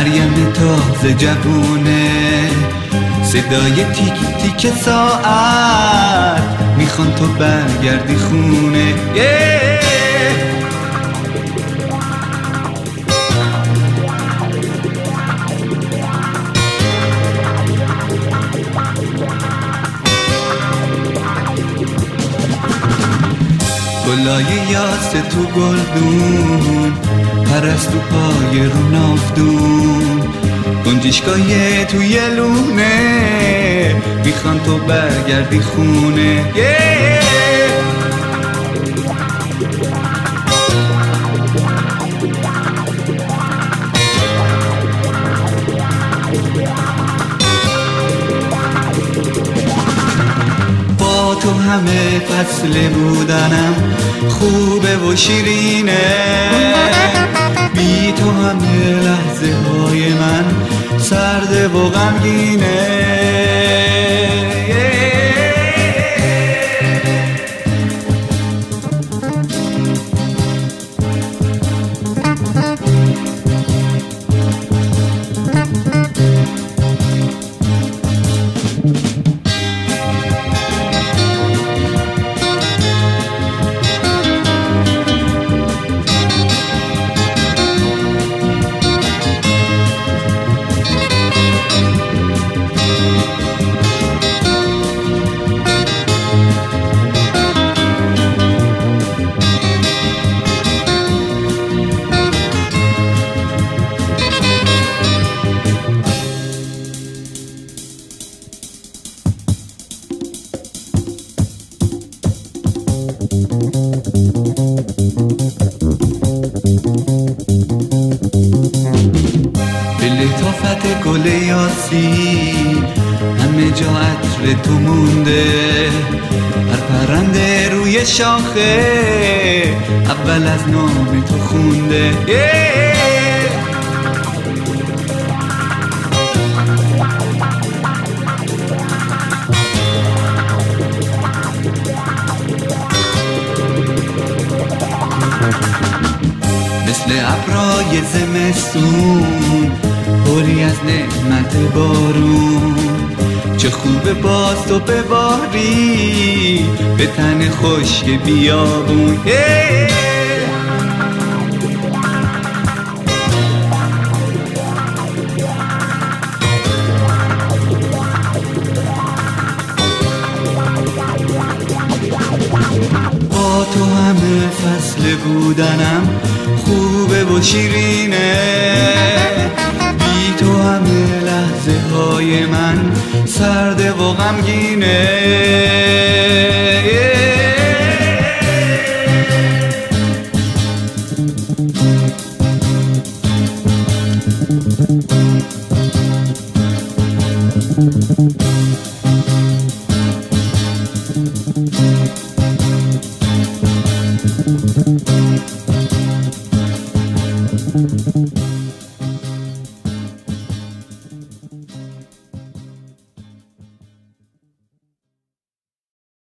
مریم تازه جوونه، صدای تیک تیک ساعت میخوان تو برگردی خونه. گلای یاس تو گلدون، پرستو پای رو نافدون، گنجشگاه توی لونه میخوان تو برگردی خونه. با تو همه فصل بودنم خوبه و شیرینه، بی تو همه لحظه های من سرده و غمگینه. به لطافت گل یاسی همه جا عطر تو مونده، هر پرنده روی شاخه اول از نام تو خونده. مثل ابرای زمستون پری از نعمت بارون، چه خوبه باز تو بباری به تن خشک بیابون. با تو همه فصل بودنم خوبه و شیرینه، بی تو همه لحظه های من سرده و غمگینه.